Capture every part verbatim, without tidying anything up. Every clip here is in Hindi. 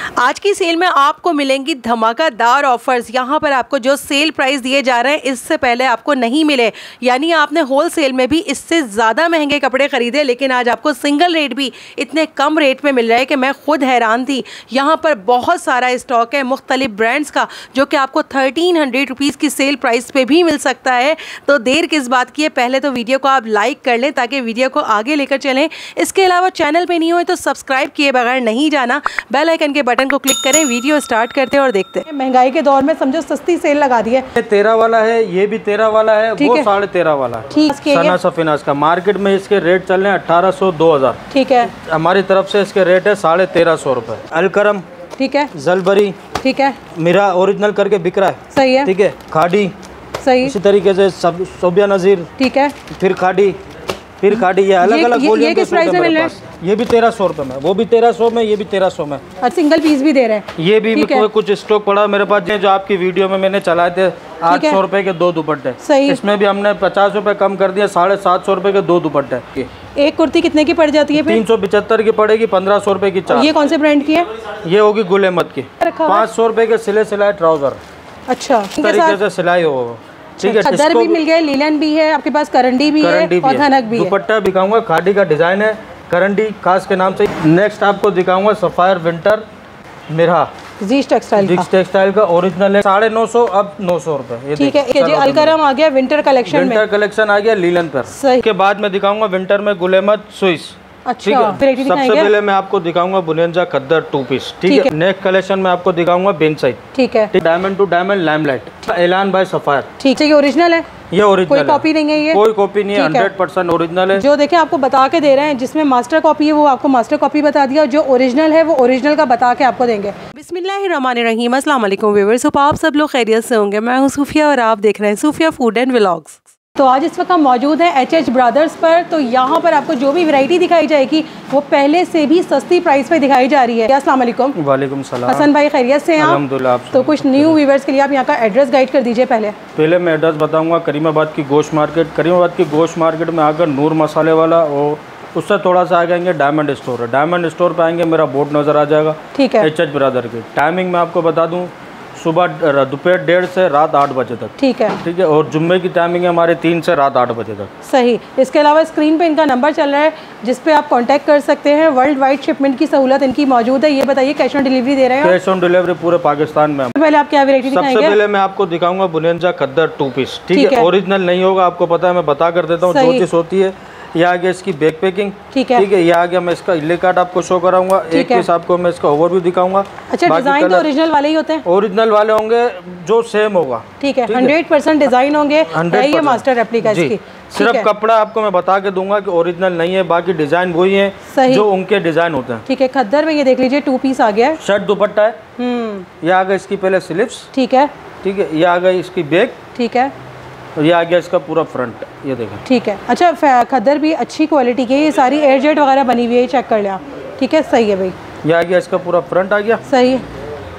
आज की सेल में आपको मिलेंगी धमाकेदार ऑफर्स। यहाँ पर आपको जो सेल प्राइस दिए जा रहे हैं इससे पहले आपको नहीं मिले, यानी आपने होल सेल में भी इससे ज़्यादा महंगे कपड़े खरीदे, लेकिन आज आपको सिंगल रेट भी इतने कम रेट में मिल रहा है कि मैं खुद हैरान थी। यहाँ पर बहुत सारा स्टॉक है मुख्तलिफ ब्रांड्स का, जो कि आपको थर्टीन हंड्रेड रुपीज़ की सेल प्राइस पे भी मिल सकता है। तो देर किस बात की है, पहले तो वीडियो को आप लाइक कर लें ताकि वीडियो को आगे लेकर चलें। इसके अलावा चैनल पर नहीं हो तो सब्सक्राइब किए बगैर नहीं जाना, बेल आइकन के बटन को क्लिक करें। वीडियो स्टार्ट करते हैं और देखते हैं। महंगाई के दौर में समझो सस्ती सेल लगा दी है। तेरह वाला है, ये भी तेरह वाला है, वो साढ़े तेरह वाला है। ठीक है, सना सफिनास का मार्केट में इसके रेट चल रहे हैं अठारह सौ दो हजार। ठीक है, हमारी तरफ से इसके रेट है साढ़े तेरह सौ रुपए। अलकरम, ठीक है, जलबरी, ठीक है, मीरा ओरिजिनल करके बिक रहा है। सही है, ठीक है, खाड़ी, सही, इसी तरीके से सब सोबिया नजीर, ठीक है, फिर खाड़ी, फिर खाड़ी, ये अलग अलग ये, ये किस प्राइस में मिल रहे हैं? ये भी तेरह सौ रुपए में, वो भी तेरह सौ में, ये भी तेरह सौ में। और सिंगल पीस भी दे रहे हैं। ये भी कोई कुछ स्टॉक पड़ा मेरे पास, जो आपकी वीडियो में मैंने चलाए थे आठ सौ रुपए के दो दुपट्टे। सही, इसमें भी हमने पचास रुपए कम कर दिया, साढ़े सात सौ रुपए के दो दुपट्टे। एक कुर्ती कितने की पड़ जाती है? तीन सौ पिछहत्तर की पड़ेगी, पंद्रह सौ रुपए की चार। ये कौन से ब्रांड की है? ये होगी गुल अहमद की। पाँच सौ रुपए के सिले सिलाए ट्राउजर। अच्छा, इस तरीके से सिलाई हो। ठीक है, खद्दर भी मिल गया, लीलन भी है आपके पास, करंडी भी है और धनक भी है। दुपट्टा दिखाऊंगा, खादी का डिजाइन है, करंडी खास के नाम से। नेक्स्ट आपको दिखाऊंगा Sapphire winter Mirha Jeesh textile Jeesh textile का ओरिजिनल है, साढ़े नौ सौ अब नौ सौ रुपए। ठीक है, ये अलकरम आ गया विंटर कलेक्शन में। विंटर कलेक्शन आ गया लीलन पर। इसके बाद में दिखाऊंगा विंटर में गुल अहमद स्विस। अच्छा, सबसे पहले मैं आपको दिखाऊंगा बुनियंजा खद्दर टू पीस। ठीक है, नेक्स्ट कलेक्शन में आपको दिखाऊंगा बेन साइड। ठीक है, diamond to diamond limelight, Elan by Sapphire. ठीक है, ये ओरिजिनल है, ये ओरिजिनल, कोई कॉपी नहीं है, ये कोई कॉपी नहीं है, हंड्रेड परसेंट ओरिजिनल है। जो देखें आपको बता के दे रहे हैं, जिसमें मास्टर कॉपी है वो आपको मास्टर कॉपी बता दिया, और जो ओरिजिनल है वो ओरिजिनल का बता के आपको देंगे। बिस्मिल्लाहिर्रहमानिर्रहीम, अस्सलाम वालेकुम व्यूअर्स, आप सब लोग खैरियत से होंगे। मैं हूँ सूफिया और आप देख रहे हैं सूफिया फूड एंड व्लॉग्स। तो आज इस वक्त हम मौजूद है एच एच ब्रदर्स पर। तो यहाँ पर आपको जो भी वैरायटी दिखाई जाएगी वो पहले से भी सस्ती प्राइस पे दिखाई जा रही है। अस्सलाम वालेकुम। वालेकुम सलाम। हसन भाई खैरियत से हैं आप? अल्हम्दुलिल्लाह। तो कुछ न्यू व्यूअर्स के लिए आप यहाँ का एड्रेस गाइड कर दीजिए। पहले पहले मैं एड्रेस बताऊंगा, करीमाबाद की गोश्त मार्केट। करीमाबाद की गोश्त मार्केट में आकर नूर मसाले वाला, और उससे थोड़ा सा आगे आएंगे डायमंड स्टोर है। डायमंड स्टोर पे आएंगे, मेरा बोर्ड नज़र आ जाएगा। ठीक है, एच एच ब्रदर की टाइमिंग मैं आपको बता दूँ, सुबह दोपहर डेढ़ से रात आठ बजे तक। ठीक है, ठीक है, और जुम्मे की टाइमिंग है हमारे तीन से रात आठ बजे तक। सही। इसके अलावा स्क्रीन पे इनका नंबर चल रहा है जिस पे आप कांटेक्ट कर सकते हैं। वर्ल्ड वाइड शिपमेंट की सहूलत इनकी मौजूद है। ये बताइए, कैश ऑन डिलीवरी दे रहे हैं? कैश ऑन डिलीवरी पूरे पाकिस्तान में। पहले आप क्या वैरायटी दिखाएंगे? सबसे पहले मैं आपको दिखाऊंगा बुनियंजा खद्दर टू पीस। ठीक है, ओरिजिनल नहीं होगा, आपको पता है, मैं बता कर देता हूँ जो चीज़ होती है। ये आ गया इसकी बैक पैकिंग। ठीक है, ठीक है, ये आ गया, मैं इसका इले कार्ड आपको शो कराऊंगा। एक पीस आपको मैं इसका ओवरव्यू दिखाऊंगा। अच्छा, डिजाइन तो ओरिजिनल वाले ही होते हैं? ओरिजिनल वाले होंगे जो सेम होगा। ठीक है, हंड्रेड परसेंट डिजाइन होंगे। ये मास्टर रेप्लिका इसकी। सिर्फ कपड़ा आपको मैं बता के दूंगा कि ओरिजिनल नहीं है, बाकी डिजाइन वही है जो उनके डिजाइन होते हैं। ठीक है, खद्दर में ये देख लीजिए टू पीस आ गया है। शर्ट दुपट्टा है। ये आ गया इसकी पहले स्लीव्स। ठीक है, ठीक है, ये आ गई इसकी बैक। ठीक है, और ये आ गया इसका पूरा फ्रंट, ये देखें। ठीक है, अच्छा, खद्दर भी अच्छी क्वालिटी की है, ये सारी एयर जेट वगैरह बनी हुई है, चेक कर लिया। ठीक है, सही है भाई। ये आ गया इसका पूरा फ्रंट आ गया। सही है,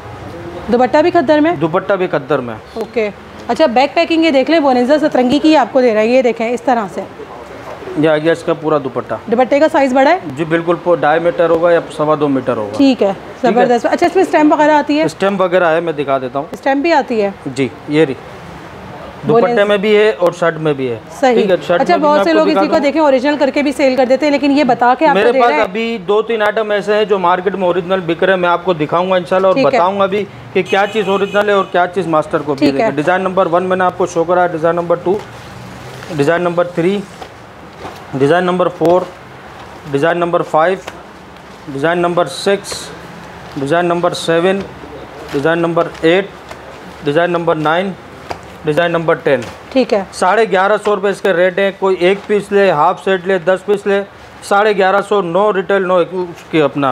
दुपट्टा भी खद्दर में? दुपट्टा भी खद्दर में। ओके, अच्छा, बैक पैकिंग ये देख लें, बोनेजा सतरंगी की आपको दे रहा है, ये देखें इस तरह से। ये आ गया इसका पूरा दुपट्टा। दुपट्टे का साइज बड़ा है? जी बिल्कुल, ढाई मीटर होगा या सवा दो मीटर होगा। ठीक है, जबरदस्त। अच्छा, इसमें स्टैम्प वगैरह आती है? स्टैम्प वगैरह है, मैं दिखा देता हूँ। स्टैम्प भी आती है? जी, ये रही, दुपट्टे में भी है और शर्ट में भी है। सही है। अच्छा, बहुत से लोग इसी को देखें ओरिजिनल करके भी सेल कर देते हैं, लेकिन ये बता के आपको मेरे दे पास रहे हैं। अभी दो तीन आइटम ऐसे हैं जो मार्केट में ओरिजिनल बिक रहे हैं, मैं आपको दिखाऊंगा इंशाल्लाह, और बताऊंगा भी कि क्या चीज़ ओरिजिनल है और क्या चीज़ मास्टर कॉपी है। डिज़ाइन नंबर वन मैंने आपको शो करा, design number two, design number three, design number four, design number five, design number six, design number seven, design number eight, design number nine, design number ten. ठीक है, साढ़े ग्यारह सौ रुपये इसके रेट हैं। कोई एक पीस ले, हाफ सेट ले, दस पीस ले, साढ़े ग्यारह सौ, नो रिटेल नो उसकी अपना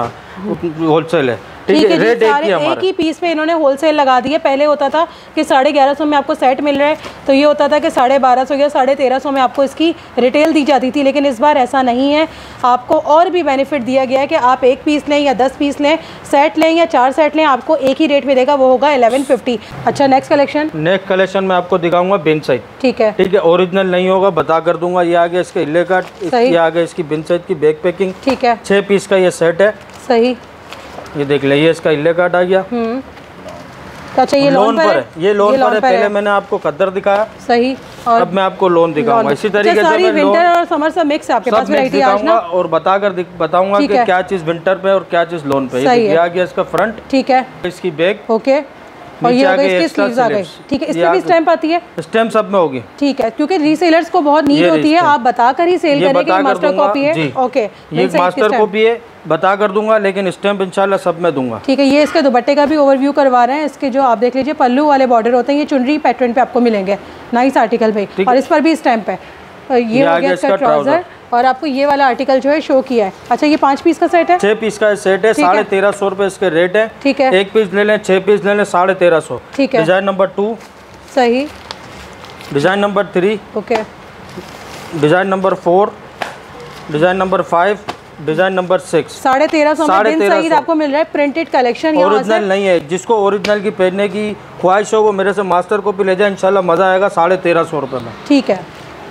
होलसेल है। ठीक है, रेट एक ही हमारा। एक ही पीस में इन्होंने होलसेल लगा दी है। पहले होता था कि साढ़े ग्यारह सौ में आपको सेट मिल रहा है, तो ये होता था कि साढ़े बारह सौ या साढ़े तेरह सौ में आपको इसकी रिटेल दी जाती थी, लेकिन इस बार ऐसा नहीं है। आपको और भी बेनिफिट दिया गया है कि आप एक पीस लें या दस पीस लें, सेट लें या चार सेट लें, आपको एक ही रेट मिलेगा, वो होगा एलेवन फिफ्टी। अच्छा, नेक्स्ट कलेक्शन? नेक्स्ट कलेक्शन में आपको दिखाऊंगा बेन साइड। ठीक है, ठीक है, ओरिजिनल नहीं होगा, बता कर दूंगा। ये आ गया इसके इले कार्ड, ये आ गया इसकी बेन साइड की बैक पैकिंग। ठीक है, छः पीस का ये सेट है। सही, ये देख ले, ये इसका इल्ले काट आ गया। हम्म अच्छा ये लोन पर है, ये लोन पर है। पहले मैंने आपको कद्दर दिखाया, सही, और अब मैं आपको लोन दिखाऊंगा। इसी तरीके से मैं विंटर और समर सब मिक्स है आपके पास वैरायटी आज ना, और बताकर बताऊंगा कि क्या चीज विंटर पे और क्या चीज लोन पे। ये आ गया इसका फ्रंट, ठीक है, इसकी बैक, ओके, और ये हो गई इसकी स्लीव्स आ गई, ठीक है। इसमें भी स्टैम्प आती है, स्टैम्प सब में होगी, ठीक है, क्योंकि रीसेलर्स को बहुत नीड होती है, आप बता कर ही सेल करें कि मास्टर कॉपी है, ओके, ये मास्टर कॉपी है, बता कर दूंगा, लेकिन स्टैम्प इंशाल्लाह सब में दूंगा, ठीक है। ये इसके दुपट्टे का भी ओवरव्यू करवा रहे हैं। इसके जो आप देख लीजिए पल्लू वाले बॉर्डर होते हैं, ये चुनरी पैटर्न पे आपको मिलेंगे, नाइस आर्टिकल पे, और इस पर भी स्टैम्प है। ये हो गया इसका ट्राउजर, और आपको ये वाला आर्टिकल जो है शो किया है। अच्छा ये पाँच पीस का सेट है, छह पीस का सेट है, साढ़े तेरह सौ रुपए इसके रेट है, ठीक है। एक पीस ले लें, छह पीस ले लें, साढ़े तेरह सौ, ठीक है। डिजाइन नंबर टू, सही, design number three, okay, design number four, design number five, design number six. साढ़े तेरह सौ में दिन सईद आपको मिल रहा है प्रिंटेड कलेक्शन। ओरिजिनल नहीं है, जिसको ओरिजिनल की पहनने की ख्वाहिश हो वो मेरे से मास्टर कॉपी ले जाए, इंशाल्लाह मजा आएगा। साढ़े तेरह सौ रुपए में, ठीक है।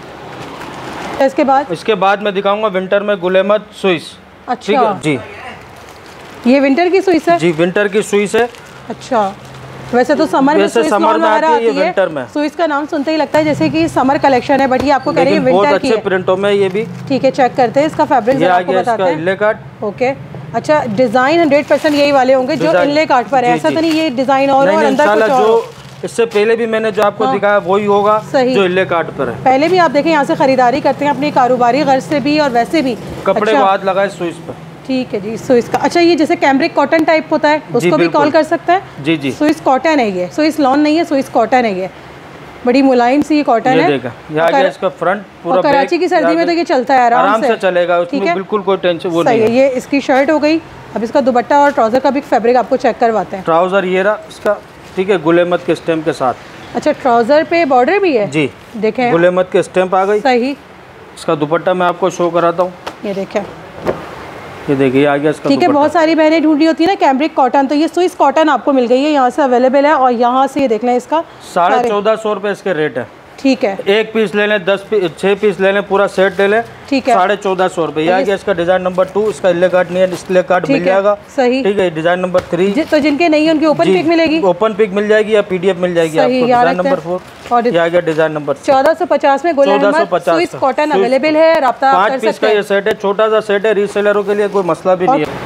इसके बाद इसके बाद मैं दिखाऊंगा विंटर में गुलेमत स्विस। अच्छा, ठीक है जी, ये विंटर की स्विस है, जी विंटर की स्विस है। अच्छा, वैसे तो समर में स्विस समर में आती है, ये विंटर में। स्विस का नाम सुनते ही लगता है जैसे कि समर कलेक्शन है, बट ये आपको कह रही है विंटर की है। प्रिंटों में ये भी, ठीक है, चेक करते हैं इसका फैब्रिक आपको बताते हैं। इनले काट, ओके, अच्छा, डिजाइन हंड्रेड परसेंट यही वाले होंगे जो इनले काट पर है, ऐसा तो नहीं ये डिजाइन और अंदर कुछ और। इससे पहले भी मैंने जो आपको दिखाया वही होगा जो इल्ले काट पर है। पहले भी आप देखें यहाँ से खरीदारी करते हैं अपनी कारोबारी गर्ज से भी और वैसे भी कपड़े को हाथ लगाए स्विस पर, ठीक है जी। स्विस का, अच्छा ये जैसे कैम्ब्रिक कॉटन टाइप होता है उसको भी कॉल कर सकते हैं, जी जी। स्विस कॉटन है ये, स्विस लॉन नहीं है, स्विस कॉटन है ये, बड़ी मुलायम सी कॉटन है। ये आ गया इसका फ्रंट पूरा, कराची की सर्दी में तो ये चलता है आराम, आराम से चलेगा, उसमें बिल्कुल कोई टेंशन वो नहीं है। ये इसकी शर्ट हो गई। अब इसका दुपट्टा और ट्राउजर का भी फैब्रिक आपको चेक करवाते हैं। ट्राउजर ये रहा इसका, ठीक है, गुलेमत के स्टैम्प के साथ। अच्छा, ट्राउजर पे बॉर्डर भी है, जी देखें, गुलेमत के स्टैम्प आ गई, सही। इसका दुपट्टा मैं आपको शो कराता हूँ, ये देखें, ये देखिए आ गया इसका, ठीक है। बहुत सारी बहनें ढूंढी होती है ना कैम्ब्रिक कॉटन, तो ये स्विस कॉटन आपको मिल गई है, यहाँ से अवेलेबल है। और यहाँ से ये देख लें, इसका साढ़े चौदह सौ रुपये इसके रेट है, ठीक है। एक पीस ले लें, दस पीस, छह पीस ले लें, पूरा सेट ले लें, ठीक है, साढ़े चौदह सौ रुपये। आ गया इसका डिजाइन नंबर टू, इसका इल्ले कार्ड नहीं है, डिस्प्ले कार्ड मिल जाएगा, सही, ठीक है। डिजाइन नंबर थ्री, तो जिनके नहीं है उनकी ओपन पिक मिलेगी, ओपन पिक मिल जाएगी या पीडीएफ मिल जाएगी आपको। डिजाइन नंबर फोर, और आ गया डिजाइन नंबर चौदह सौ पचास में गुलेमत स्विस कॉटन अवेलेबल है, राब्ता कर सकते हैं। पाँच पीस का ये सेट है, छोटा सा सेट है, रीसेलरों के लिए कोई मसला भी नहीं है।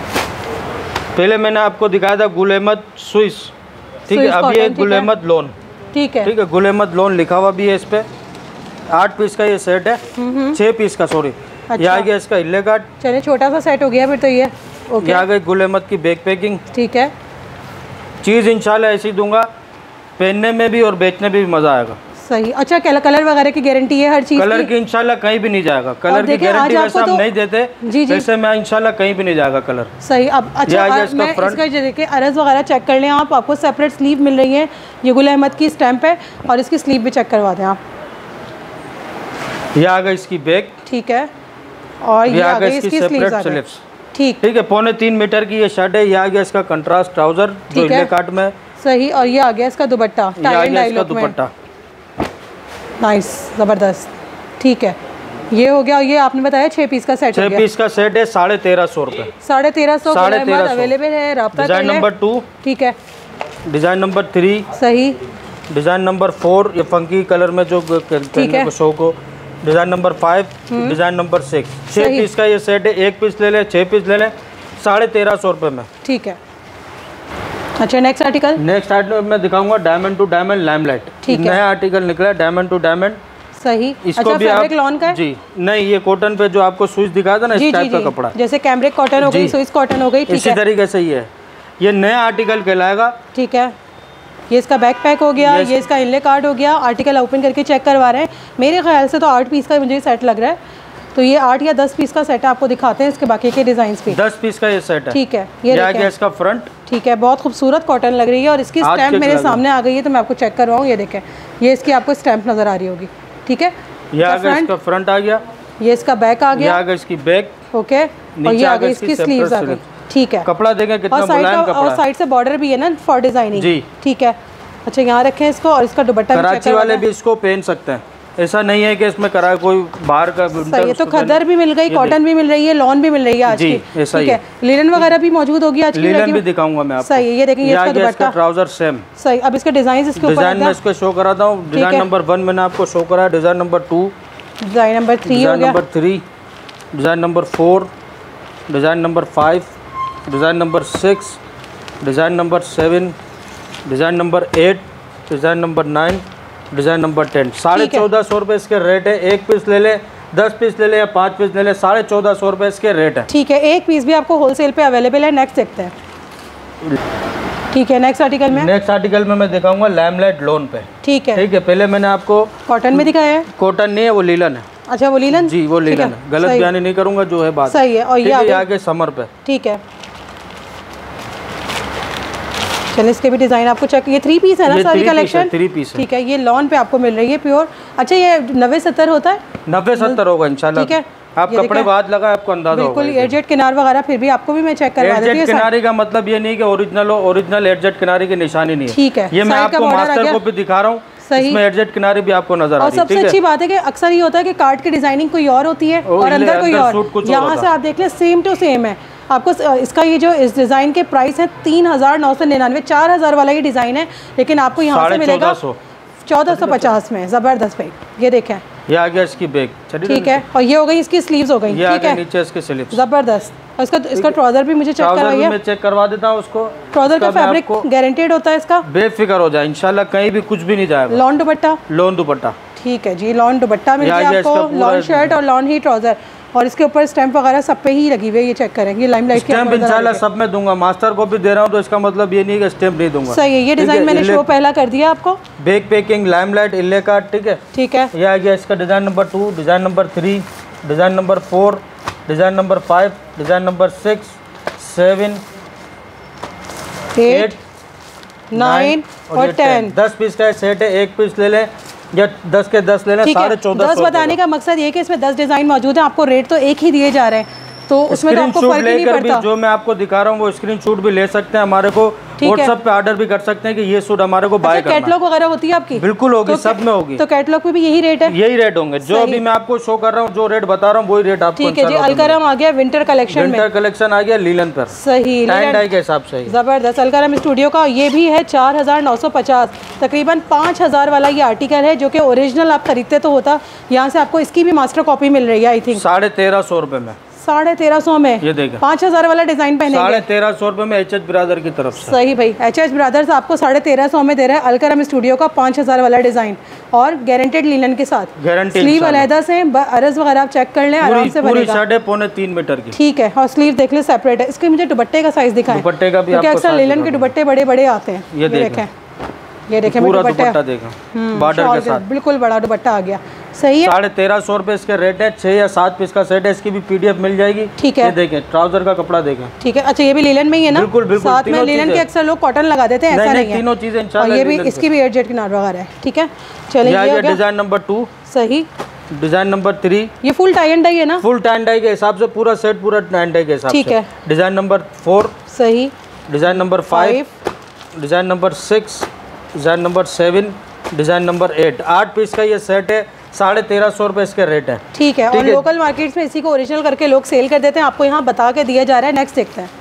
पहले मैंने आपको दिखाया था गुलेमत स्विस, ठीक है, अभी है गुलेमत लोन, ठीक है, ठीक है, गुलेमत लोन लिखा हुआ भी है इस पे। आठ पीस का ये सेट है, छह पीस का, सॉरी, ये आ गया इसका इल्ले काट। चलिए, छोटा सा सेट हो गया फिर तो ये, ओके। ये आ गई गुलेमत की बैक पैकिंग, ठीक है। चीज़ इंशाल्लाह ऐसी दूंगा, पहनने में भी और बेचने में भी मज़ा आएगा, सही। अच्छा, कलर वगैरह की गारंटी है हर चीज़ कलर की? इंशाल्लाह कहीं भी नहीं जाएगा कलर की गारंटी, वैसे हम नहीं देते, जी जी, वैसे मैं इंशाल्लाह कहीं भी नहीं जाएगा कलर, सही। अब अच्छा, मैं इसका देखिए अरज वगैरह चेक कर लें आप, आपको सेपरेट स्लीव मिल रही है, ये गुल अहमद की स्टैंप है, और इसकी स्लीव भी चेक करवा दें आप। ये आ गई इसकी बैक, ठीक है, और ये आ गई इसकी स्लीव्स, ठीक, ठीक है। पौने तीन मीटर की ये शर्ट है। ये आ गया इसका कंट्रास्ट ट्राउजर जो इल्ले काट में, सही, और ये आ गया इसका दुपट्टा, ये आ गया इसका दुपट्टा, नाइस, ज़बरदस्त, ठीक है। ये हो गया। ये आपने बताया छह पीस का सेट, छह पीस का सेट है, साढ़े तेरह सौ रुपये, साढ़े तेरह सौ साढ़े तेरह अवेलेबल है, राब्ता कर लें। डिजाइन नंबर टू, ठीक है, डिजाइन नंबर थ्री, सही, डिजाइन नंबर फोर, ये फंकी कलर में जो शो को, design number five, design number six. छह पीस का ये सेट है, एक पीस ले लें, छह पीस ले लें, साढ़े तेरह सौ रुपये में, ठीक है। अच्छा, नेक्स्ट आर्टिकल, नेक्स्ट आर्टिकल मैं दिखाऊंगा डायमंड टू डायमंड लैमलाइट, ठीक है, नया आर्टिकल निकला है डायमंड टू डायमंड, सही। इसको अच्छा, भी आप लॉन का है? जी नहीं, ये कॉटन पे जो आपको स्विच दिखाया था ना, इस टाइप का कपड़ा, जैसे कैम्ब्रिक कॉटन हो गई, स्विच कॉटन हो गई, इसी तरीके से ये ये नया आर्टिकल कहलाएगा, ठीक है। ये इसका बैक पैक हो गया, ये इसका इनले कार्ड हो गया। आर्टिकल ओपन करके चेक करवा रहे हैं, मेरे ख्याल से तो आठ पीस का मुझे सेट लग रहा है, तो ये आठ या दस पीस का सेट है, आपको दिखाते हैं इसके बाकी के डिजाइन भी। दस पीस का ये सेट है, ठीक है। ये आ गया इसका फ्रंट, ठीक है, बहुत खूबसूरत कॉटन लग रही है, और इसकी स्टैंप मेरे सामने आ गई है, तो मैं आपको चेक करवाऊँ। ये देखें, ये इसकी आपको स्टैंप नजर आ रही होगी, ठीक है। ये आ गया इसका फ्रंट आ गया, ये इसका बैक आ गया, ये आ गया इसकी बैक, ओके, और ये आ गई इसकी स्लीव्स आ गई, ठीक है। कपड़ा देखें कितना मुलायम कपड़ा है, और साइड से बॉर्डर भी है ना फॉर डिजाइनिंग, जी, ठीक है। अच्छा, यहाँ रखें इसको, और इसका दुपट्टा कराची वाले भी इसको पहन सकते हैं, ऐसा नहीं है कि इसमें करा कोई बाहर का। सही है, तो खदर भी मिल गई, कॉटन भी मिल रही है, लॉन भी मिल रही है आज की। ऐसा ही है। लिनन वगैरह भी मौजूद होगी आज की। लिनन भी दिखाऊंगा मैं आपको। सही है, ये देखेंगे इसका दुपट्टा, ट्राउजर सेम। सही, अब इसके डिजाइन इसके ऊपर डिजाइन में इसको शो कराता हूँ। डिजाइन नंबर वन मैंने आपको शो करा, design number two, design number three, design number three, design number four, design number five, design number six, design number seven, design number eight, design number nine, design number ten. साढ़े चौदह सौ रुपये इसके रेट है। एक पीस ले ले, दस पीस ले ले या पाँच पीस ले ले, साढ़े चौदह सौ रुपये इसके रेट है। ठीक है, एक पीस भी आपको होलसेल पे अवेलेबल है। नेक्स्ट देखते हैं। ठीक है, नेक्स्ट आर्टिकल में नेक्स्ट आर्टिकल में मैं दिखाऊंगा लैमलाइट लोन पे। ठीक है, ठीक है। पहले मैंने आपको कॉटन में दिखाया है। कॉटन नहीं है, वो लीलन है। अच्छा, वो लीलन जी, वो लीलन है। गलत बयानी नहीं करूंगा, जो है बात सही है। और ये आगे समर पे। ठीक है, चलिए इसके भी डिजाइन आपको चेक। ये थ्री पीस है ना सारी कलेक्शन? थ्री पीस है। ठीक है, ये लॉन पे आपको मिल रही है प्योर। अच्छा, ये नब्बे सत्तर होता है? नब्बे सत्तर होगा इंशाल्लाह। ठीक है, आप कपड़े को हाथ लगा आपको अंदाजा होगा। बिल्कुल एडजेट किनार वगैरह फिर भी आपको भी मैं चेक करवा देती हूं। एडजेट किनारे का मतलब ये नहीं कि ओरिजिनल हो, ओरिजिनल एडजेट किनारे की निशानी नहीं है। ठीक है, ये मैं आपको मास्टर कॉपी दिखा रहा हूँ। सही, इसमें एडजेट किनारे भी आपको नजर आ रही है। और सबसे अच्छी बात है कि अक्सर ये होता है कि कार्ड की डिजाइनिंग कोई और होती है और अंदर कोई और। यहाँ से आप देख लें सेम टू सेम है। आपको इसका ये जो इस डिज़ाइन के प्राइस है तीन हज़ार नौ सौ निन्यानवे, चार हज़ार वाला ये डिज़ाइन है, लेकिन आपको यहाँ से मिलेगा चौदह सौ पचास में। ज़बरदस्त भाई, ये देखें, ये आ गया इसकी बैक। ठीक है, और ये हो गई इसकी स्लीव्स हो गई। ठीक है, नीचे इसके स्लीव्स। ज़बरदस्त। और इसका इसका ट्राउजर भी मुझे चेक करवाइए। मैं चेक करवा देता हूँ उसको। ट्राउजर का फैब्रिक गारंटेड होता है इसका, बेफिक्र हो जाए इंशाल्लाह, कहीं भी कुछ भी नहीं जाएगा। Lawn dupatta, lawn dupatta. ठीक है जी, लॉन दुपट्टा मिल गया आपको, लॉन शर्ट और लॉन ही ट्राउजर, और इसके ऊपर स्टैंप वगैरह सब पे ही लगी हुई है। ये चेक करेंगे, लाइमलाइट की स्टैंप इंशाल्लाह सब में दूंगा। मास्टर को भी दे रहा हूँ तो इसका मतलब ये नहीं कि स्टैंप नहीं दूंगा। सही है, ये डिजाइन मैंने शो पहला कर दिया आपको। बैक पैकिंग लाइमलाइट इल्ले का। ठीक है, ठीक है, ये आ गया इसका design number two, design number three, design number four, design number five, design number six, seven, eight, nine और टेन। दस पीस का सेट है, एक पीस ले लें या दस के दस लेना, साढ़े चौदह। दस बताने का मकसद ये कि इसमें दस डिजाइन मौजूद है, आपको रेट तो एक ही दिए जा रहे हैं, तो उसमें तो आपको फर्क ही नहीं पड़ता। जो मैं आपको दिखा रहा हूँ वो स्क्रीनशॉट भी ले सकते हैं, हमारे को व्हाट्सएप पे ऑर्डर भी कर सकते हैं कि ये सूट हमारे को बाय करना है। कैटलॉग वगैरह होती है आपकी? बिल्कुल होगी, तो सब में होगी। तो कैटलॉग पे भी यही रेट है? यही रेट होंगे जो अभी मैं आपको शो कर रहा हूँ, जो रेट बता रहा हूँ वही रेट आपको। ठीक है जी, अलकरम आ गया विंटर कलेक्शन में। विंटर कलेक्शन आ गया लीलन पर। सही, टाई के हिसाब से जबरदस्त। अलकरम स्टूडियो का ये भी है चार हजार नौ सौ पचास, तकरीबन पाँच हजार वाला ये आर्टिकल है, जो कि ओरिजिनल आप खरीदते तो होता। यहाँ से आपको इसकी भी मास्टर कॉपी मिल रही है आई थिंक साढ़े तेरह सौ रुपए में। साढ़े तेरह सौ में ये देखा, पाँच हजार वाला डिजाइन पहने साढ़े तेरह सौ रुपए में एच एच ब्रदर की तरफ से। सही भाई, एच एच ब्रदर्स आपको साढ़े तेरह सौ में दे रहा है अलकरम स्टूडियो का पाँच हजार वाला डिजाइन, और गारंटेड लिनन के साथ। गारंटी स्लीव अलहदा से, अरज वगैरह आप चेक कर लें, आराम से बनेगा। साढ़े पौने तीन मीटर की। ठीक है, और स्लीव देख ले सेपरेट है। इसके मुझे दुपट्टे का साइज दिखाएं। दुपट्टे का भी क्योंकि अक्सर लिनन के दुपट्टे बड़े बड़े आते हैं। ये देखें, ये देखें पूरा दुपट्टा देखो, बॉर्डर के साथ बिल्कुल बड़ा दुपट्टा आ गया। सही है, साढ़े तेरह सौ रुपए इसके रेट है। छह या सात पीस का सेट है, इसकी भी पीडीएफ मिल जाएगी। ठीक है, ये देखें ट्राउजर का कपड़ा देखें। ठीक है, अच्छा ये भी लीलन में ही है ना? बिल्कुल बिल्कुल, साथ में लीलन के अक्सर लोग कॉटन लगा देते हैं, ऐसा नहीं है, तीनों चीजें इंशाल्लाह। ये भी इसकी भी एडजेट किनार वगैरह है। ठीक है, चलिए डिजाइन नंबर टू। सही, डिजाइन नंबर थ्री, ये फुल टाई एंड डाई है ना? फुल टाई एंड डाई के हिसाब से पूरा सेट, पूरा टाई एंड डाई के हिसाब से। ठीक है, डिजाइन नंबर फोर। सही, design number five, design number six, design number seven, design number eight. आठ पीस का ये सेट है, साढ़े तेरह सौ रुपए इसके रेट है। ठीक है, और लोकल मार्केट्स में इसी को ओरिजिनल करके लोग सेल कर देते हैं, आपको यहाँ बता के दिया जा रहा है। नेक्स्ट देखते हैं।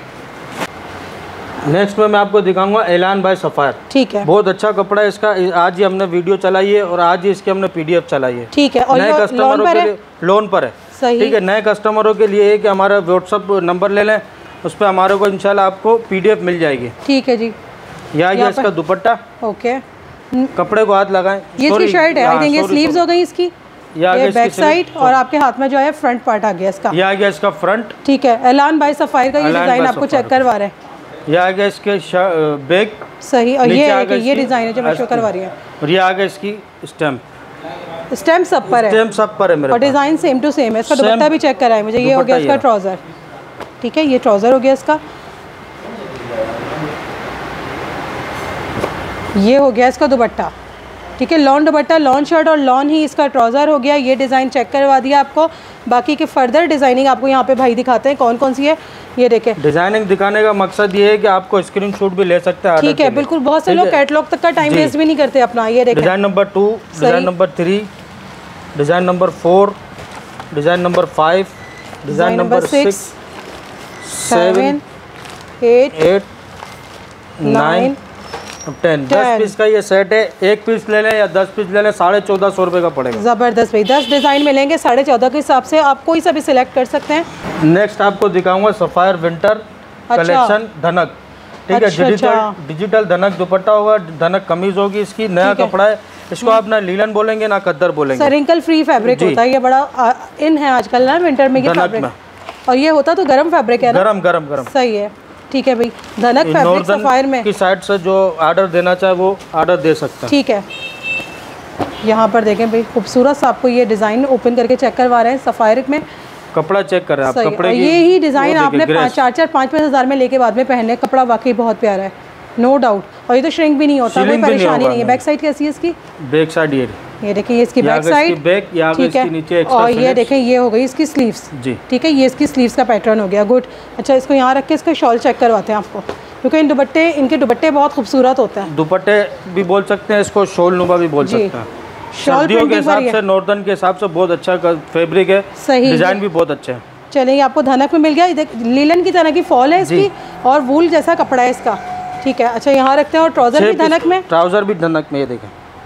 नेक्स्ट में मैं आपको दिखाऊंगा एलान बाय सफायर। ठीक है, बहुत अच्छा कपड़ा है इसका। आज ही हमने वीडियो चलाई है और आज ही इसकी हमने पीडीएफ चलाई है। ठीक है, और नए कस्टमरों के लिए लोन पर है। सही, ठीक है, नए कस्टमरों के लिए है कि हमारा व्हाट्सअप नंबर ले लें, उस पर हमारे को इंशाल्लाह आपको पीडीएफ मिल जाएगी। ठीक है जी, यहाँ ये इसका दुपट्टा। ओके, कपड़े को हाथ लगाएं। ये इसकी शर्ट है, आई थिंक ये स्लीव्स हो गई इसकी, ये बैक साइड, और आपके हाथ में जो है फ्रंट पार्ट आ गया इसका। ये आ गया इसका फ्रंट। ठीक है, एलान बाय सफायर का ये डिजाइन आपको चेक करवा रहे हैं। ये आ गया इसके बैक। सही, और ये है कि ये डिजाइन है जो मैं शो करवा रही है, और ये आ गया इसकी स्टैम्प। स्टैम्प सब पर है, स्टैम्प सब पर है मेरे, और डिजाइन सेम टू सेम है। इसका दुपट्टा भी चेक कराएं मुझे। ये हो गया इसका ट्राउजर। ठीक है, ये ट्राउजर हो गया इसका, ये हो गया इसका दुपट्टा। ठीक है, लॉन दुपट्टा, लॉन शर्ट और लॉन ही इसका ट्राउज़र हो गया। ये डिज़ाइन चेक करवा दिया आपको। बाकी के फर्दर डिज़ाइनिंग आपको यहाँ पे भाई दिखाते हैं कौन कौन सी है। ये देखें, डिज़ाइनिंग दिखाने का मकसद ये है कि आपको स्क्रीनशॉट भी ले सकते हैं। ठीक है, बिल्कुल, बहुत से लोग कैटलॉग तक का टाइम वेस्ट भी नहीं करते अपना। ये देखें, design number two, design number three, design number four, design number five, design number six, seven, eight, eight, nine, ten. दस पीस का ये सेट है। एक पीस ले लें या दस पीस ले लें, साढ़े चौदह सौ रुपये का पड़ेगा। ज़बरदस्त भाई, दस डिज़ाइन मिलेंगे साढ़े चौदह के हिसाब से, आप कोई सा भी सिलेक्ट कर सकते हैं। नेक्स्ट आपको दिखाऊंगा सफ़ायर विंटर कलेक्शन धनक, ठीक है। अच्छा, डिजिटल अच्छा। डिजिटल धनक दुपट्टा होगा, धनक कमीज होगी इसकी, नया कपड़ा है। इसको आप ना लीलन बोलेंगे ना कद्दर बोलेंगे। रिंकल फ्री फैब्रिक होता है, ये बड़ा आ, इन है आजकल ना विंटर में ये फैब्रिक। और ये होता तो गरम फैब्रिक है ना? गरम गरम गरम सही है, ठीक है भाई। धनक फैब्रिक सफायर में की साइड से जो ऑर्डर देना चाहे वो ऑर्डर दे सकते हैं, ठीक है। यहाँ पर देखें भाई, खूबसूरत सा आपको ये डिज़ाइन ओपन करके चेक करवा रहे हैं सफायर में। कपड़ा चेक कर रहे हैं आप, कपड़े की ये ही डिज़ाइन आपने चार चार पाँच पाँच हज़ार में लेके बाद में पहनने, कपड़ा वाकई बहुत प्यारा है, नो डाउट। और ये तो श्रिंक भी नहीं होता, कोई परेशानी नहीं है। बैक साइड कैसी है इसकी? बैक साइड ये ये देखिए, ये इसकी बैक साइड, ठीक है। और ये देखें, ये हो गई इसकी स्लीव्स, ठीक है। ये इसकी स्लीव्स का पैटर्न हो गया, गुड। अच्छा, इसको यहाँ रख के इसका शॉल चेक करवाते हैं आपको, क्योंकि इन दुपट्टे इनके दुपट्टे बहुत खूबसूरत होते हैं। दुपट्टे भी बोल सकते हैं इसको, शॉल नुमा भी बोल सकते हैं। सर्दियों के हिसाब से, नॉर्दर्न के हिसाब से बहुत अच्छा फैब्रिक है, सही डिज़ाइन भी बहुत अच्छा है। चलिए, आपको धनक में मिल गया, लीलन की तरह की फॉल है इसकी और वूल जैसा कपड़ा है इसका, ठीक है। अच्छा, यहाँ रखते हैं। और ट्राउजर भी धनक में, ट्राउजर भी धनक में, ये देखें।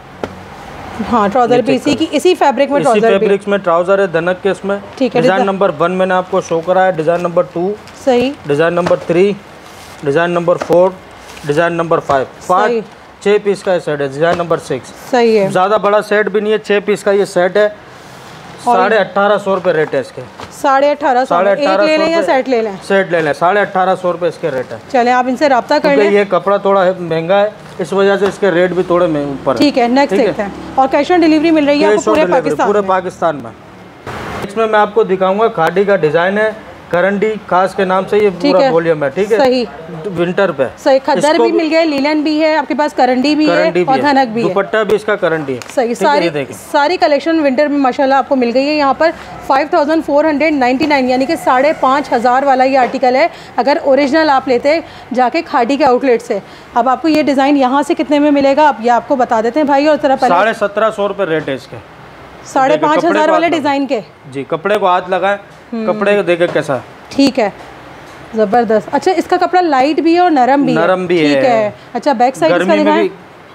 हाँ, ट्राउजर भी इसी की इसी फैब्रिक में, ट्राउजर भी फैब्रिक्स में ट्राउजर है धनक के इसमें, ठीक है। डिज़ाइन नंबर वन मैंने आपको शो करा है, डिज़ाइन नंबर टू सही, design number three, design number four, design number five, पाँच छः पीस का ये सेट है। डिज़ाइन नंबर सिक्स सही है, ज़्यादा बड़ा सेट भी नहीं है, छः पीस का ये सेट है। साढ़े अट्ठारह सौ रुपये रेट है इसके। साढ़े अठारह सौ एक ले लें या सेट ले लें? सेट ले लें, साढ़े अट्ठारह सौ रुपये इसके रेट है। चलें, आप इनसे रब्ता कर लें। ये कपड़ा थोड़ा महंगा है, इस वजह से इसके रेट भी थोड़े ऊपर, ठीक है। नेक्स्ट देखते हैं। और कैश ऑन डिलीवरी मिल रही है आपको पूरे पाकिस्तान पूरे पाकिस्तान में। इसमें मैं आपको दिखाऊंगा खादी का डिज़ाइन है, करंडी खास के नाम से ये पूरा वॉल्यूम है, ठीक है। सही, विंटर पे सही। खद्दर भी मिल गए, लीलन भी है आपके पास, करंडी भी है और धनक भी है, दुपट्टा भी इसका करंडी है, सही। सारी सारी कलेक्शन विंटर में माशाल्लाह आपको मिल गई है। यहाँ पर five thousand four hundred ninety nine यानी कि साढ़े पाँच हज़ार वाला ये आर्टिकल है, अगर ओरिजिनल आप लेते जाके खादी के आउटलेट से। अब आपको ये डिज़ाइन यहाँ से कितने में मिलेगा, अब ये आपको बता देते हैं भाई। और तरह साढ़े सत्रह सौ रुपये रेट है इसके, साढ़े पाँच हज़ार वाले डिज़ाइन के। जी, कपड़े को हाथ लगाएं, कपड़े को देखे कैसा, ठीक है, ज़बरदस्त। अच्छा, इसका कपड़ा लाइट भी है और नरम भी नरम भी है, ठीक है। अच्छा, बैक साइड इसका दिखाएं,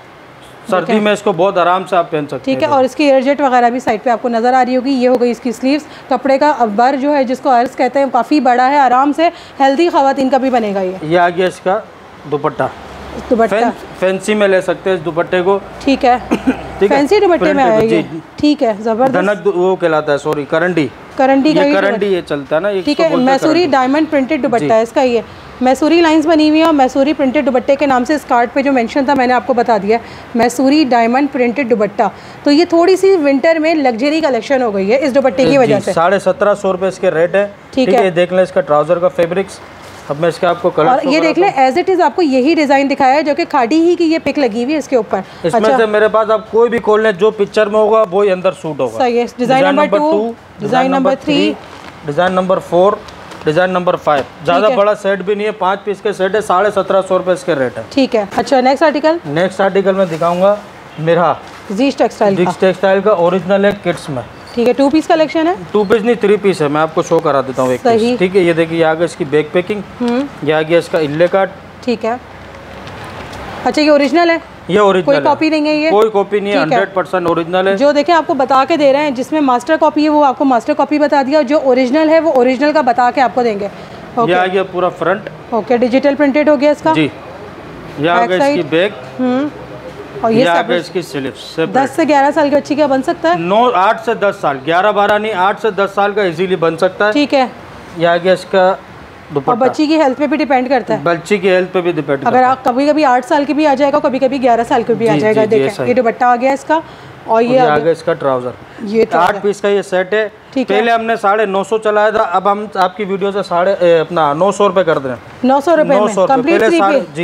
सर्दी में इसको बहुत आराम से आप पहन सकते हैं, ठीक है। और इसकी एयरजेट वगैरह भी साइड पे आपको नज़र आ रही होगी। ये हो गई इसकी स्लीव्स। कपड़े का अब्बर जो है, जिसको अर्ज कहते हैं, काफ़ी बड़ा है, आराम से हेल्दी ख़वातीन का भी बनेगा ये। ये आ गया इसका दुपट्टा, दुपट्टा फैंसी में ले सकते हैं इस दुपट्टे को, ठीक है। फैंसी दुपट्टे में आया ये, ठीक है, ज़बरदस्त। धनक वो कहलाता है, सॉरी करंडी, करंडी का ये करंडी ये चलता है ना, ठीक है। मैसूरी डायमंड प्रिंटेड दुपट्टा है इसका। ये मैसूरी लाइंस बनी हुई है और मैसूरी प्रिंटेड दुपट्टे के नाम से इस कार्ड पे जो मेंशन था मैंने आपको बता दिया, मैसूरी डायमंड प्रिंटेड दुपट्टा। तो ये थोड़ी सी विंटर में लग्जरी कलेक्शन हो गई है इस दुपट्टे की वजह से। साढ़े सत्रह सौ रुपये इसके रेट है, ठीक है। देख लें इसका ट्राउजर का फैब्रिक्स। अब मैं इसका आपको कलर, और ये देख लें, एज इट इज़ आपको यही डिज़ाइन दिखाया है, जो कि खादी ही की ये पिक लगी हुई है इसके ऊपर। इसमें अच्छा। से मेरे पास आप कोई भी खोल लें, जो पिक्चर में होगा वो ही अंदर सूट होगा। सही है। Design number two, design number three, design number four, design number five. ज़्यादा बड़ा सेट भी नहीं है, पाँच पीस के सेट है, साढ़े सत्रह सौ रुपये इसके रेट है, ठीक है। अच्छा, नेक्स्ट आर्टिकल नेक्स्ट आर्टिकल में दिखाऊंगा मिरहा जीश टेक्सटाइल जीश टेक्सटाइल का ओरिजिनल है, किड्स में, ठीक है। टू पीस कलेक्शन है, टू पीस नहीं थ्री पीस है, मैं आपको शो करा देता हूँ एक पीस, ठीक है। ये देखिए, आ गया इसकी बैक पैकिंग, ये आ गया इसका इल्ले काट, ठीक है। अच्छा, ये ओरिजिनल है, ये ओरिजिनल, कोई कॉपी नहीं है, ये कोई कॉपी नहीं है, हंड्रेड परसेंट ओरिजिनल है। जो देखें आपको बता के दे रहे हैं, जिसमें मास्टर कॉपी है वो आपको मास्टर कॉपी बता दिया, जो ओरिजिनल है वो ओरिजिनल का बता के आपको देंगे। ये आ गया पूरा फ्रंट, ओके, डिजिटल प्रिंटेड हो गया इसका, जी। ये आ गया इसकी बैक, और ये आ गया इसकी स्लीव्स। दस से ग्यारह साल के बच्ची का बन सकता है, नौ आठ से दस साल, ग्यारह बारह नहीं, आठ से दस साल का इजीली बन सकता है, ठीक है। ये आ गया इसका दुपट्टा, और बच्ची की हेल्थ पे भी डिपेंड करता है, बच्ची की हेल्थ पे भी डिपेंड। अगर आप कभी कभी आठ साल की भी आ जाएगा, कभी कभी ग्यारह साल की भी आ जाएगा। देखें, ये दुपट्टा आ गया इसका, और ये आ गया इसका ट्राउजर। ये आठ पीस का ये सेट है, पहले हमने साढ़े नौ सौ चलाया था, अब हम आपकी वीडियो से साढ़े अपना नौ सौ रुपये कर दें, नौ सौ रुपये में कंप्लीट थ्री पीस, जी।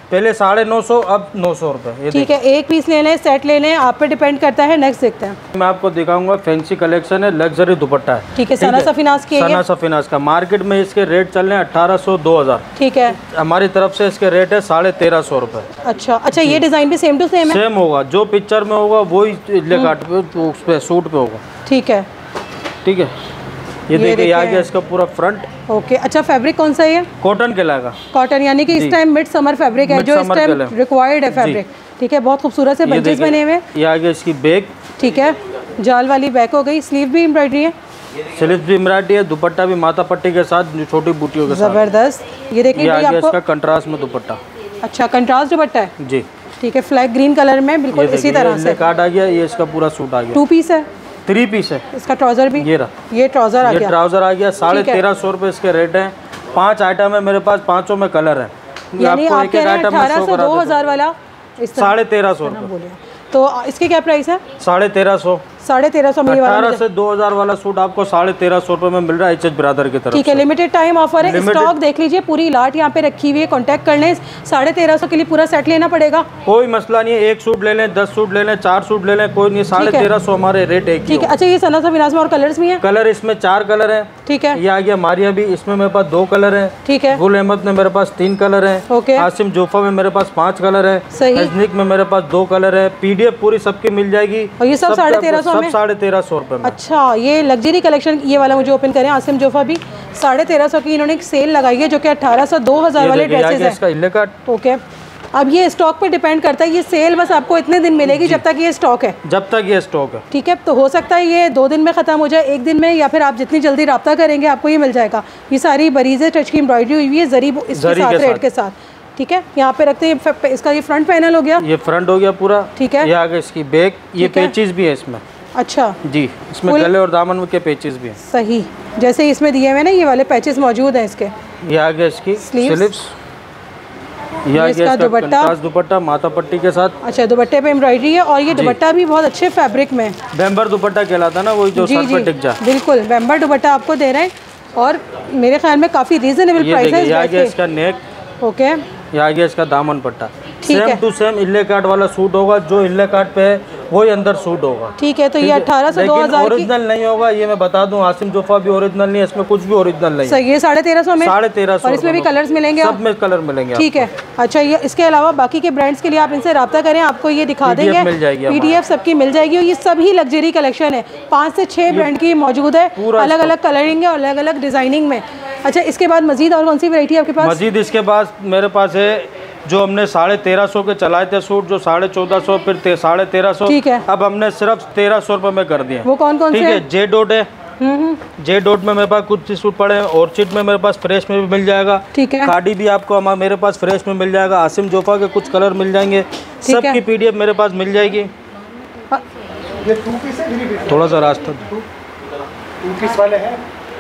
पहले साढ़े नौ सौ, अब नौ सौ रुपये। ठीक है, एक पीस ले लें, सेट ले लें, आप पे डिपेंड करता है। नेक्स्ट देखते हैं, मैं आपको दिखाऊंगा फैंसी कलेक्शन है, लग्जरी दुपट्टा है। ठीक है, सना सफीनाज के, सना सफीनाज का मार्केट में इसके रेट चल रहे हैं अठारह सौ दो हज़ार। ठीक है, हमारी तरफ से इसके रेट है साढ़े तेरह सौ रुपये। अच्छा अच्छा, ये डिज़ाइन भी सेम टू सेम है? सेम होगा, जो पिक्चर में होगा वही काट पे उस पे सूट पे होगा। ठीक है ठीक है, ये देखिए आ गया इसका पूरा फ्रंट। ओके, अच्छा फैब्रिक कौन सा है? कॉटन कहलाएगा। कॉटन, यानी कि इस टाइम मिड समर फैब्रिक है जो इस टाइम रिक्वायर्ड है फैब्रिक। ठीक है, बहुत खूबसूरत से बंचेस बने हुए। ये आ गया इसकी बैग। ठीक है, जाल वाली बैग हो गई, स्लीव भी एम्ब्रॉयडरी है, स्लीव भी एम्ब्रॉयडरी है, दुपट्टा भी माथा पट्टी के साथ छोटी बूटियों के साथ। जबरदस्त। ये देखिए इसका कंट्रास्ट में दुपट्टा। अच्छा, कंट्रास्ट दुपट्टा है जी। ठीक है, फ्लैग ग्रीन कलर में बिल्कुल इसी तरह से कार्ड आ गया। ये इसका पूरा सूट आ गया। टू पीस है, थ्री पीस है। इसका ट्राउजर भी ये रहा, ये ट्राउजर आ गया। ये ट्राउजर आ गया, साढ़े तेरह सौ रुपए इसके रेट हैं। पांच आइटम है मेरे पास, पांचों में कलर है। यानी आप कह रहे हैं अठारह सौ दो हजार वाला साढ़े तेरह सौ रुपये। तो इसके क्या प्राइस है? साढ़े तेरह सौ। साढ़े तेरह सौ में अठारह से दो हजार वाला सूट आपको साढ़े तेरह सौ रुपए में मिल रहा है एच एच ब्रदर की तरफ। ठीक है, लिमिटेड टाइम ऑफर है, स्टॉक देख लीजिए, पूरी लाट यहाँ पे रखी हुई है, कांटेक्ट कर लें। साढ़े तेरह सौ के लिए पूरा सेट लेना पड़ेगा, कोई मसला नहीं है। एक सूट ले लें, दस सूट ले लें, चार सूट ले लें, कोई नहीं। साढ़े तेरह सौ हमारे रेट एक। ठीक है, अच्छा ये सना सफीनाज में और कलर्स भी हैं? कलर इसमें चार कलर है। ठीक है, ये आ गया मारिया भी, इसमें मेरे पास दो कलर है। ठीक है, गुल अहमद में मेरे पास तीन कलर है। ओके, आसिम जोफा में मेरे पास पाँच कलर है। नजनीक में मेरे पास दो कलर है। पीडीएफ पूरी सबकी मिल जाएगी। और ये सब साढ़े तेरह सौ में? साढ़े तेरह सौ रुपए में। अच्छा, ये लग्जरी कलेक्शन, ये वाला मुझे ओपन करें। आसिम जोफा भी साढ़े तेरह सौ की इन्होंने एक सेल लगाई है जो कि अठारह सौ दो हजार वाले ड्रेसेस है। ओके, अब ये स्टॉक पे डिपेंड करता है, ये सेल बस आपको इतने दिन मिलेगी जब तक ये स्टॉक है। जब तक ये स्टॉक है। ठीक है, तो हो सकता है ये दो दिन में ख़त्म हो जाए, एक दिन में, या फिर आप जितनी जल्दी रब्ता करेंगे आपको ये मिल जाएगा। ये सारी बरीज़े टच की एम्ब्रॉयडरी हुई है जरी इसके साथ, रेड के साथ। ठीक है, यहाँ पे रखते हैं। इसका ये फ्रंट पैनल हो गया, ये फ्रंट हो गया पूरा। ठीक है, ये आगे इसकी बैक, ये पेचेस भी है इसमें। अच्छा जी, इसमें गले और दामन के पेचेस भी हैं। सही, जैसे इसमें दिए हुए ना ये वाले पैचेस मौजूद हैं इसके। ये आ गया इसकी स्लीव्स, ये आ गया इसका दुपट्टा, दुपट्टा माथा पट्टी के साथ। अच्छा, दुपट्टे पे एम्ब्रॉयडरी है, और ये दुपट्टा भी बहुत अच्छे फैब्रिक में, बैम्बर दुपट्टा कहलाता है ना, वही जो सर पे टिक जाए। बिल्कुल बैम्बर दुपट्टा आपको दे रहे हैं, और मेरे ख्याल में काफ़ी रीजनेबल प्राइस है। ये आ गया इसका नेक। ओके, ये आ गया इसका दामन पट्टा। सेम टू सेम इल्ले काट वाला सूट होगा, जो इल्ले काट पे है वही अंदर सूट होगा। ठीक है, तो ये अठारह सौ दो हजार ओरिजिनल नहीं होगा, ये मैं बता दूं। आसिम जोफा भी ओरिजिनल नहीं है, इसमें कुछ भी ओरिजिनल नहीं है। सही है, साढ़े तेरह सौ में, साढ़े तेरह सौ, और इसमें भी कलर्स मिलेंगे, सब में कलर मिलेंगे। ठीक है, अच्छा ये इसके अलावा बाकी के ब्रांड्स के लिए आप इनसे रब्ता करें, आपको ये दिखा देंगे, मिल जाएगी, पीडीएफ सबकी मिल जाएगी। और ये सभी लग्जरी कलेक्शन है, पाँच से छः ब्रांड की मौजूद है, अलग अलग कलरिंग है और अलग अलग डिजाइनिंग में। अच्छा, इसके बाद मजीद और कौन सी वैरायटी आपके पास? मजीद इसके बाद मेरे पास है जो हमने साढ़े तेरह सौ के चलाए थे सूट, जो साढ़े चौदह सौ, फिर साढ़े तेरह सौ, ठीक है, अब हमने सिर्फ तेरह सौ रुपए में कर दिए। वो कौन कौन से? ठीक है, जे डॉट है, जे डॉट में मेरे पास कुछ सूट पड़े हैं, ऑर्चिड में मेरे पास फ्रेश में भी मिल जाएगा। ठीक है, खाड़ी भी आपको हमारे मेरे पास फ्रेश में मिल जाएगा। आसिम जोफा के कुछ कलर मिल जाएंगे, सब की पीडीएफ मेरे पास मिल जाएगी। ये टू पीस है, थोड़ा सा रास्ता टू पीस वाले हैं।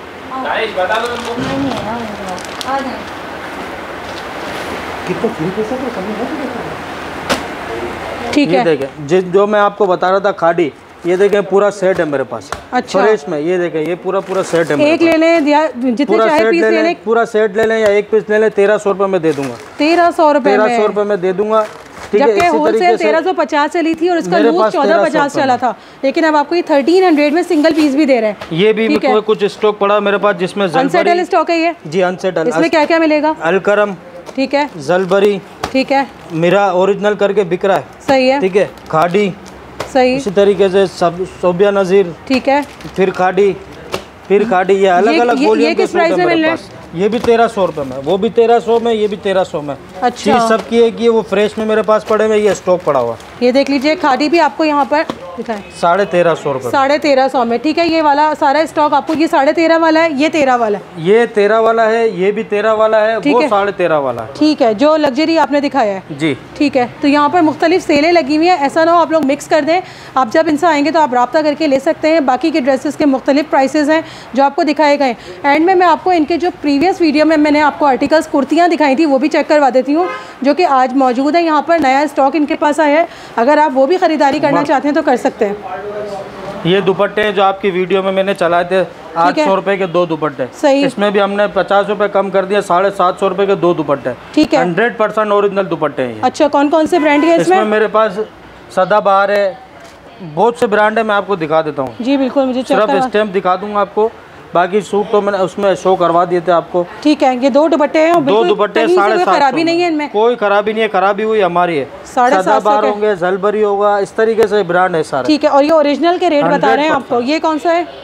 ठीक है, देखें जो मैं आपको बता रहा था खाड़ी, ये देखें पूरा सेट है मेरे पास। अच्छा, फ्रेश में ये देखें, ये पूरा पूरा सेट है। एक ले लें या जितने चाहे पीस ले लें, पूरा सेट ले लें या एक पीस ले लें, तेरह सौ रुपए में दे दूंगा। तेरह सौ रुपए तेरह सौ रुपए में दे दूंगा। जबकि होलसेल तेरह सौ पचास चली थी और इसका लूज चौदह पचास चला था, लेकिन अब आपको ये थर्टीन हंड्रेड में सिंगल पीस भी दे रहे हैं। ये भी कुछ स्टॉक पड़ा मेरे पास जिसमें अनसेटल स्टॉक है ये। जी अनसेटल। इसमें क्या क्या मिलेगा? अलकरम, ठीक है, जलबरी, ठीक है, मेरा ओरिजिनल करके बिक रहा है। सही है, ठीक है, खाड़ी, सही, इसी तरीके से सब सोबिया नजीर, ठीक है, फिर खाड़ी, फिर खाड़ी, ये अलग अलग वॉल्यूम के सूट है मेरे पास। ये भी तेरह सौ रुपए में, वो भी तेरह सौ में, ये भी तेरह सौ में। अच्छा, चीज सबकी है कि वो फ्रेश में मेरे पास पड़े हुए, ये स्टॉक पड़ा हुआ। ये देख लीजिए, खाड़ी भी आपको यहाँ पर दिखाएं, साढ़े तेरह सौ रुपए, साढ़े तेरह सौ में। ठीक है, ये वाला सारा स्टॉक आपको, ये साढ़े तेरह वाला है, ये तेरह वाला है, ये तेरह वाला है, ये भी तेरह वाला है, वो साढ़े तेरह वाला है। ठीक है, जो लग्जरी आपने दिखाया है जी। ठीक है, तो यहाँ पर मुख्तलिफ सेलें लगी हुई है, ऐसा ना हो आप लोग मिक्स कर दें। आप जब इनसे आएंगे तो आप रब्ता करके ले सकते हैं। बाकी के ड्रेसेस के मुख्तलिफ प्राइसेस हैं जो आपको दिखाए गए। एंड में मैं आपको इनके जो प्रीवियस वीडियो में मैंने आपको आर्टिकल्स कुर्तियाँ दिखाई थी वो भी चेक करवा देती हूँ, जो कि आज मौजूद है। यहाँ पर नया स्टॉक इनके पास आया है, अगर आप वो भी ख़रीदारी करना चाहते हैं तो कर सकते हैं। ये दुपट्टे जो आपकी वीडियो में मैंने चलाए थे आठ सौ रुपए के दो दुपट्टे। सही। इसमें भी हमने पचास रुपए कम कर दिया, साढ़े सात सौ रुपए के दो दुपट्टे। ठीक है, हंड्रेड परसेंट ओरिजिनल दुपट्टे हैं। अच्छा, कौन कौन से ब्रांड के इसमें? इसमें मेरे पास सदाबहार है, बहुत से ब्रांड है, मैं आपको दिखा देता हूँ। जी बिल्कुल, मुझे सिर्फ स्टैम्प दिखा दूंगा आपको, बाकी सूट तो मैंने उसमें शो करवा दिए थे आपको। ठीक है, ये दो दुपट्टे हैं, दो दुपट्टे साढ़े सात। खराबी नहीं है इनमें, कोई खराबी नहीं है, खराबी हुई हमारी है। सदाबहार होंगे, जलबरी होगा, इस तरीके से ब्रांड है सारे। ठीक है, और ये ओरिजिनल के रेट बता रहे हैं आपको। ये कौन सा है?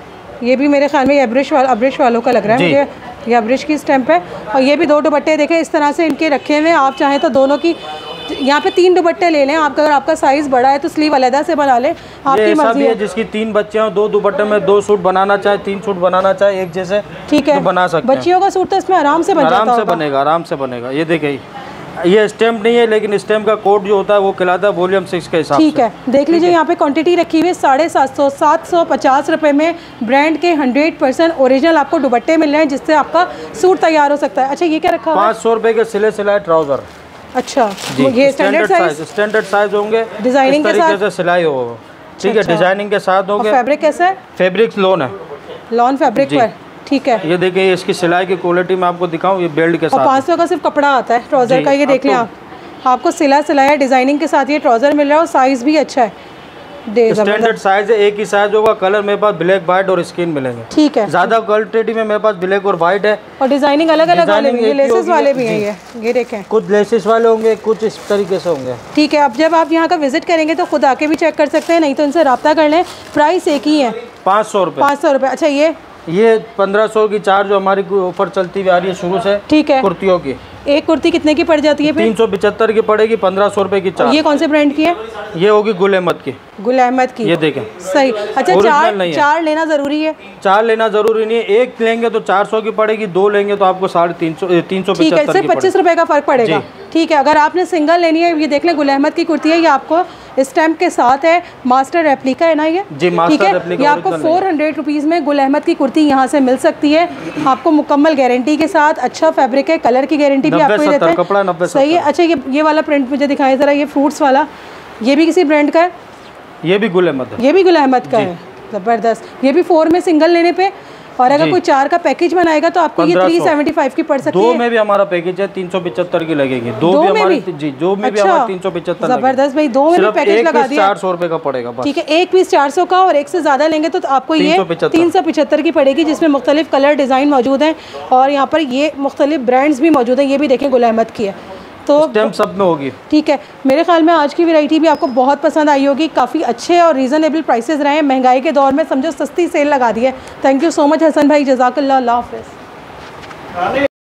ये भी मेरे ख्याल में अब्रिश वाला अब्रिश वालों का लग रहा है मुझे, ये अब्रिश की स्टैम्प है। और ये भी दो दुपट्टे देखें इस तरह से इनके रखे हुए हैं। आप चाहें तो दोनों की, यहाँ पे तीन दुपट्टे ले लें आप, अगर आपका साइज बड़ा है तो स्लीव अलग से बना लें, आपकी मर्जी है। जिसकी तीन बच्चे हैं, दो दुपट्टे में दो सूट बनाना चाहे, तीन सूट बनाना चाहे एक जैसे, ठीक है, तो बना सकते हैं। बच्चियों का सूट तो इसमें आराम से बन जाता आराम से बनेगा, आराम से बनेगा। ये देखिए, ये स्टैम्प नहीं है, लेकिन स्टैम्प का कोड जो होता है वो खिलाता है वॉल्यूम सिक्स के हिसाब से। ठीक है, देख लीजिए यहाँ पे क्वांटिटी रखी हुई है साढ़े सात सौ सात सौ पचास रुपये में ब्रांड के हंड्रेड परसेंट ओरिजिनल आपको दुपट्टे मिल रहे हैं, जिससे आपका सूट तैयार हो सकता है। अच्छा, ये क्या रखा हुआ है? पाँच सौ रुपये के सिले सिलाए ट्राउजर। अच्छा, ये स्टैंडर्ड साइज, स्टैंडर्ड साइज होंगे, डिजाइनिंग के साथ सिलाई होगा। ठीक है, डिजाइनिंग के साथ होंगे। फैब्रिक कैसा है? फैब्रिक लॉन है, लॉन फैब्रिक पर। ठीक है, ये देखिए, इसकी सिलाई की क्वालिटी मैं आपको दिखाऊं, ये बेल्ट के साथ। पाँच सौ का सिर्फ कपड़ा आता है ट्राउजर का, ये देख लें आप, आपको सिला सिलाया डिजाइनिंग के साथ ये ट्राउजर मिल रहा है और साइज भी अच्छा है। स्टैंडर्ड साइज है, एक ही साइज होगा। कलर मेरे पास ब्लैक व्हाइट और स्किन मिलेंगे। ठीक है, ज्यादा क्वालिटी में मेरे पास ब्लैक और व्हाइट है, और डिजाइनिंग अलग अलग वाले भी, लेसेस वाले भी हैं। ये ये देखें, कुछ लेसेस वाले होंगे, कुछ इस तरीके से होंगे। ठीक है, अब जब आप यहाँ का विजिट करेंगे तो खुद आके भी चेक कर सकते हैं, नहीं तो इनसे रब्ता कर लें। प्राइस एक ही है, पाँच सौ रुपये पाँच सौ रुपये। अच्छा, ये ये पंद्रह सौ की चार जो हमारी ऑफर चलती हुई आ रही है शुरू से। ठीक है, कुर्तियों की एक कुर्ती कितने की पड़ जाती है? तीन सौ पिछहत्तर की पड़ेगी, पंद्रह सौ रुपए की चार। ये कौन से ब्रांड की है? ये होगी गुल अहमद की। गुल अहमद की, ये देखें। सही। अच्छा, चार चार लेना जरूरी है? चार लेना जरूरी नहीं है, एक लेंगे तो चार सौ की पड़ेगी, दो लेंगे तो आपको साढ़े तीन सौ तीन सौ ठीक है, सिर्फ पच्चीस रुपए का फर्क पड़ेगा। ठीक है, अगर आपने सिंगल लेनी है, ये देख लें, गुल अहमद की कुर्ती है, ये आपको स्टैम्प के साथ है, मास्टर रेप्लिका है ना ये? जी, मास्टर रेप्लिका। ये आपको फोर हंड्रेड रुपीज़ में गुल अहमद की कुर्ती यहाँ से मिल सकती है, आपको मुकम्मल गारंटी के साथ। अच्छा फैब्रिक है, कलर की गारंटी भी आपको देते हैं। कपड़ा नब्बे सही है। अच्छा, ये ये वाला प्रिंट मुझे दिखाएं ज़रा, ये फ्रूट्स वाला, ये भी किसी ब्रांड का है? ये भी गुल अहमद है। ये भी गुल अहमद का है, ज़बरदस्त। ये भी फोर में सिंगल लेने पे, और अगर कोई चार का पैकेज बनाएगा तो आपको ये तीन सौ पचहत्तर की पड़ सकती है। दो में भी हमारा पैकेज है, तीन सौ पचहत्तर की लगेगी। दो, दो भी हमारी, जी, दो में भी हमारा तीन सौ पचहत्तर। जबरदस्त भाई, दो में भी पैकेज लगा दिया। चार सौ रुपए का पड़ेगा। ठीक है, एक पीस चार सौ का, और एक से ज्यादा लेंगे तो आपको ये तीन सौ पचहत्तर की पड़ेगी, जिसमें मुख्तलिफ कलर डिजाइन मौजूद हैं, और यहाँ पर ये मुख्तलिफ ब्रांड्स भी मौजूद हैं। ये भी देखें, गुल अहमद की है, तो सब में होगी। ठीक है, मेरे ख्याल में आज की वैरायटी भी आपको बहुत पसंद आई होगी। काफ़ी अच्छे और रीज़नेबल प्राइसेस रहे हैं, महंगाई के दौर में समझो सस्ती सेल लगा दी है। Thank you so much Hasan भाई, जज़ाकल्लाह, अल्लाह हाफ़िज़।